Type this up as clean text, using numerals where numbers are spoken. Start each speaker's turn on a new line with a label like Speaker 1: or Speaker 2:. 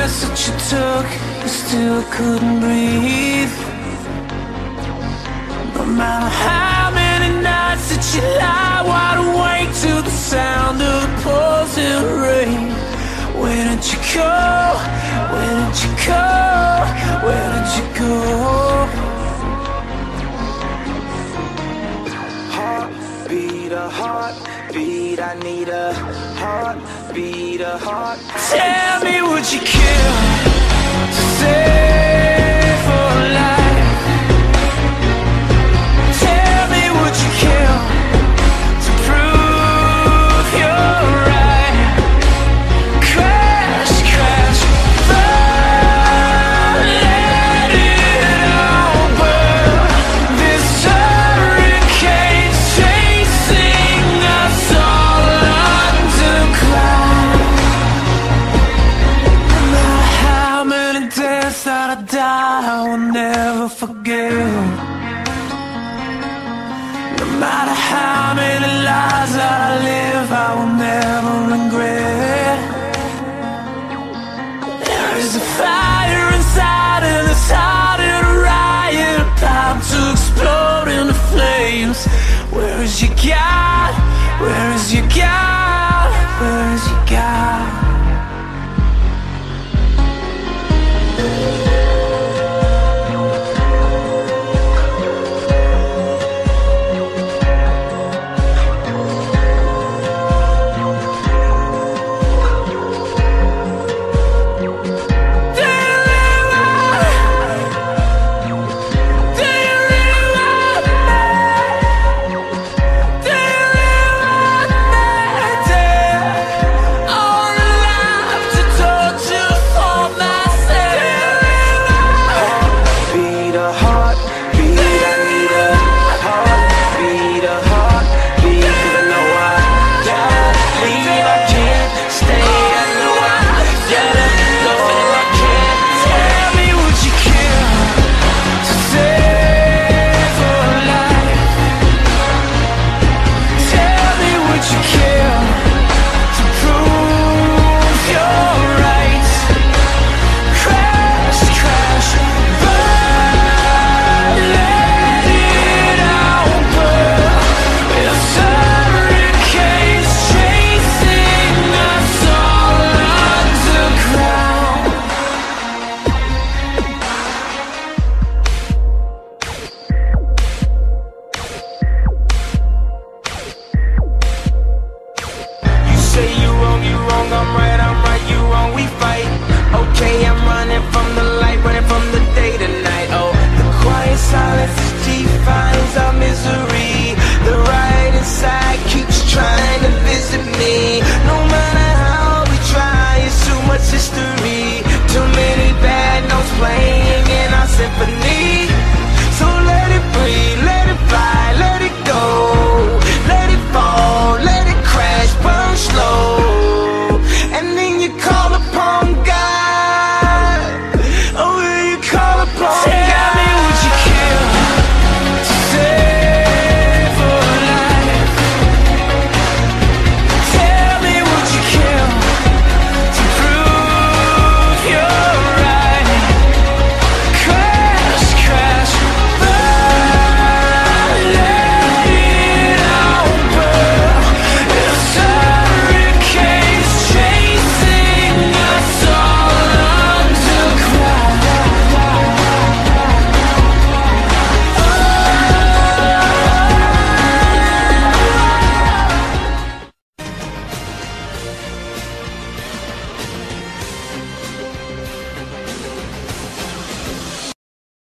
Speaker 1: breaths that you took, you still couldn't breathe. No matter how many nights that you lie wide awake to the sound of the pouring rain. Where did you go? Where did you go? Where did you go? Heartbeat, a heartbeat, I need a heartbeat, a heart. Tell me, would you kill to save for life? Tell me, would you kill to prove you're right? Crash, crash, fall, let it all burn. This hurricane's chasing us all underground. No matter how many days that I die, I will never forget. No matter how many lives that I live, I will never regret. There is a fire inside and it's hot in a riot, about to explode into flames. Where is your God? Where is your God?